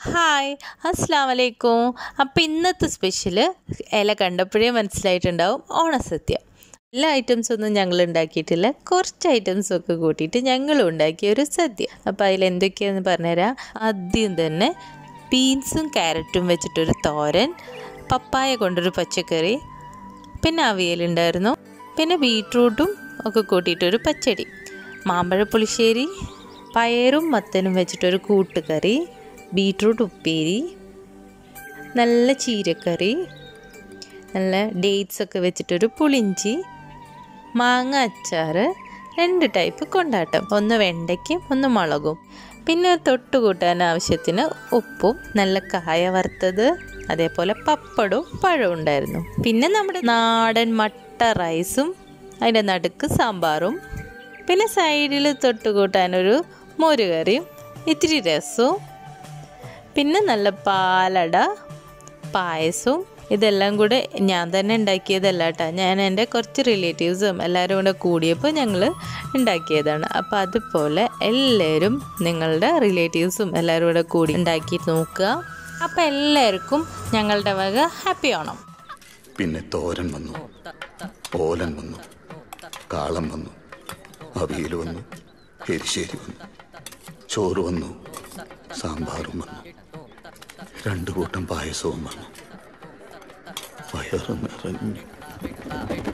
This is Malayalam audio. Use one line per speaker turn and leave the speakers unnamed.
ഹായ്, അസ്സാം വലൈക്കും. അപ്പോൾ ഇന്നത്തെ സ്പെഷ്യൽ ഇല കണ്ടപ്പോഴേ മനസ്സിലായിട്ടുണ്ടാവും, ഓണസദ്യ. എല്ലാ ഐറ്റംസൊന്നും ഞങ്ങൾ ഉണ്ടാക്കിയിട്ടില്ല, കുറച്ച് ഐറ്റംസൊക്കെ കൂട്ടിയിട്ട് ഞങ്ങളും ഉണ്ടാക്കിയ ഒരു സദ്യ. അപ്പോൾ അതിലെന്തൊക്കെയാണെന്ന് പറഞ്ഞുതരാം. ആദ്യം തന്നെ ബീൻസും ക്യാരറ്റും വെച്ചിട്ടൊരു തോരൻ, പപ്പായ കൊണ്ടൊരു പച്ചക്കറി, പിന്നെ അവിയലുണ്ടായിരുന്നു, പിന്നെ ബീട്രൂട്ടും ഒക്കെ കൂട്ടിയിട്ടൊരു പച്ചടി, മാമ്പഴ പുളിശ്ശേരി, പയറും മത്തനും വെച്ചിട്ടൊരു കൂട്ടുകറി, ബീട്രൂട്ട് ഉപ്പേരി, നല്ല ചീരക്കറി, നല്ല ഡേറ്റ്സൊക്കെ വെച്ചിട്ടൊരു പുളിഞ്ചി, മാങ്ങ അച്ചാർ, 2 ടൈപ്പ് കൊണ്ടാട്ടം, ഒന്ന് വെണ്ടയ്ക്കും ഒന്ന് മുളകും, പിന്നെ തൊട്ട് കൂട്ടാൻ ആവശ്യത്തിന് ഉപ്പും, നല്ല കായ വറുത്തത്, അതേപോലെ പപ്പടവും പഴവും ഉണ്ടായിരുന്നു. പിന്നെ നമ്മുടെ നാടൻ മട്ട റൈസും അതിൻ്റെ നടുക്ക് സാമ്പാറും, പിന്നെ സൈഡിൽ തൊട്ട് കൂട്ടാനൊരു മോരുകറിയും ഇത്തിരി രസവും, പിന്നെ നല്ല പാലട, പായസവും. ഇതെല്ലാം കൂടെ ഞാൻ തന്നെ ഉണ്ടാക്കിയതല്ല കേട്ടോ, ഞാൻ എൻ്റെ കുറച്ച് റിലേറ്റീവ്സും എല്ലാവരും കൂടെ കൂടിയപ്പോൾ ഞങ്ങൾ ഉണ്ടാക്കിയതാണ്. അപ്പോൾ അതുപോലെ എല്ലാവരും നിങ്ങളുടെ റിലേറ്റീവ്സും എല്ലാവരും കൂടെ കൂടി ഉണ്ടാക്കി നോക്കുക. അപ്പോൾ എല്ലാവർക്കും ഞങ്ങളുടെ വക ഹാപ്പി ഓണം.
പിന്നെ തോരൻ വന്നു, ഓലൻ വന്നു, കാളം വന്നു, അവിയൽ വന്നു, എരിശ്ശേരി വന്നു, ചോറ് വന്നു, സാമ്പാറും വന്നു, 2 കൂട്ടം പായസവും വന്നു. വയറ് നിറഞ്ഞു.